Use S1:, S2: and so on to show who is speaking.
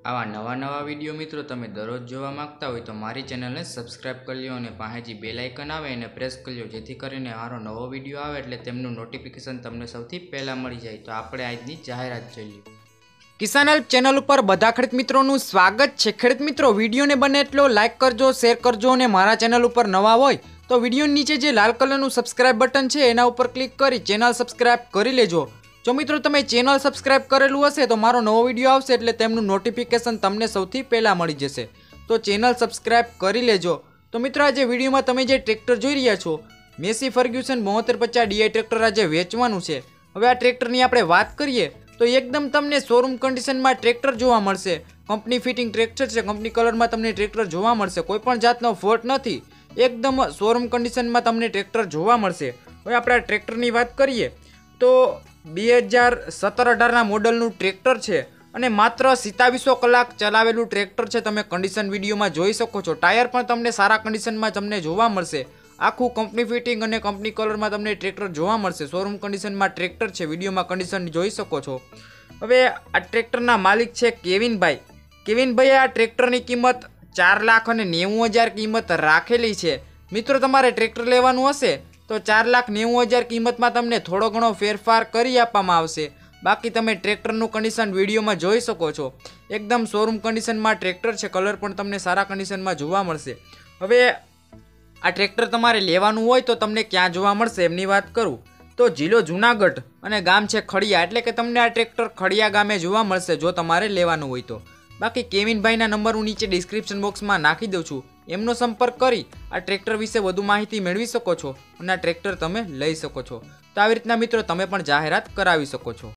S1: આવા નવા વિડીયો મિત્રો તમે દરરોજ જોવા માંગતા હોય તો મારી ચેનલને સબસ્ક્રાઇબ કરી લ્યો અને પાસેથી બેલ આઇકન આવે એને પ્રેસ કરી લ્યો, જેથી કરીને મારો નવો વિડીયો આવે એટલે તેમનું નોટિફિકેશન તમને સૌથી પહેલાં મળી જાય। તો આપણે આજની જાહેરાત જોઈ લઈએ।
S2: કિસાન હેલ્પ ચેનલ ઉપર બધા ખેડૂત મિત્રોનું સ્વાગત છે। ખેડૂત મિત્રો, વિડીયોને બને એટલો લાઇક કરજો, શેર કરજો અને મારા ચેનલ ઉપર નવા હોય તો વિડીયો નીચે જે લાલ કલરનું સબસ્ક્રાઇબ બટન છે એના ઉપર ક્લિક કરી ચેનલ સબસ્ક્રાઇબ કરી લેજો। જો મિત્રો તમે ચેનલ સબસ્ક્રાઇબ કરેલું હશે તો મારો નવો વિડીયો આવશે એટલે તેમનું નોટિફિકેશન તમને સૌથી પહેલાં મળી જશે, તો ચેનલ સબસ્ક્રાઇબ કરી લેજો। તો મિત્રો, આજે વિડીયોમાં તમે જે ટ્રેક્ટર જોઈ રહ્યા છો મેસી ફર્ગ્યુસન 7250 ડીઆઈ ટ્રેક્ટર આજે વેચવાનું છે। હવે આ ટ્રેક્ટરની આપણે વાત કરીએ તો એકદમ તમને શોરૂમ કન્ડિશનમાં ટ્રેક્ટર જોવા મળશે। કંપની ફિટિંગ ટ્રેક્ટર છે, કંપની કલરમાં તમને ટ્રેક્ટર જોવા મળશે, કોઈ પણ જાતનો ફોલ્ટ નથી, એકદમ શોરૂમ કન્ડિશનમાં તમને ટ્રેક્ટર જોવા મળશે। હવે આપણે આ ટ્રેક્ટરની વાત કરીએ તો 2017-18ના મોડલનું ટ્રેક્ટર છે અને માત્ર 2700 કલાક ચલાવેલું ટ્રેક્ટર છે, તમે કન્ડિશન વિડીયોમાં જોઈ શકો છો। ટાયર પણ તમને સારા કન્ડિશનમાં તમને જોવા મળશે, આખું કંપની ફિટિંગ અને કંપની કલરમાં તમને ટ્રેક્ટર જોવા મળશે। શોરૂમ કન્ડિશનમાં ટ્રેક્ટર છે, વિડીયોમાં કન્ડિશન જોઈ શકો છો। હવે આ ટ્રેક્ટરના માલિક છે કેવિનભાઈ। કેવિનભાઈએ આ ટ્રેક્ટરની કિંમત 4,90,000 કિંમત રાખેલી છે। મિત્રો, તમારે ટ્રેક્ટર લેવાનું હશે તો 4,90,000 કિંમતમાં તમને થોડો ઘણો ફેરફાર કરી આપવામાં આવશે। બાકી તમે ટ્રેક્ટરનું કન્ડિશન વિડીયોમાં જોઈ શકો છો, એકદમ શોરૂમ કન્ડિશનમાં ટ્રેક્ટર છે, કલર પણ તમને સારા કન્ડિશનમાં જોવા મળશે। હવે આ ટ્રેક્ટર તમારે લેવાનું હોય તો તમને ક્યાં જોવા મળશે એમની વાત કરું તો જિલ્લો જુનાગઢ અને ગામ છે ખડિયા, એટલે કે તમને આ ટ્રેક્ટર ખડિયા ગામે જોવા મળશે જો તમારે લેવાનું હોય તો। બાકી કેવિનભાઈના નંબર હું નીચે ડિસ્ક્રિપ્શન બોક્સમાં નાખી દઉં છું, એમનો સંપર્ક કરી આ ટ્રેક્ટર વિશે વધુ માહિતી મેળવી શકો છો અને આ ટ્રેક્ટર તમે લઈ શકો છો। તો આવી રીતના મિત્રો તમે પણ જાહેરાત કરાવી શકો છો।